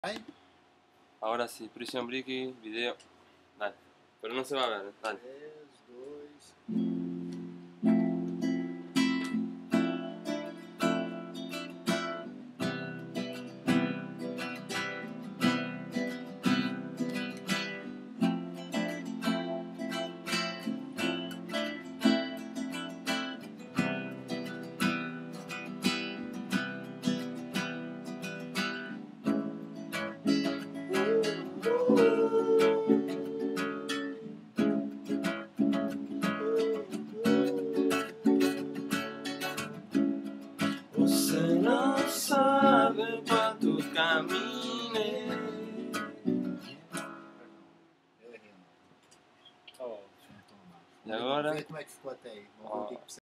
Ay, Ahora sí, Prison Break, video. Dale. Pero no se va a ver, dale. 3, 2. Você não sabe quanto caminhei. Eu errei. E agora? Vê como é que ficou até aí. Vamos ver o que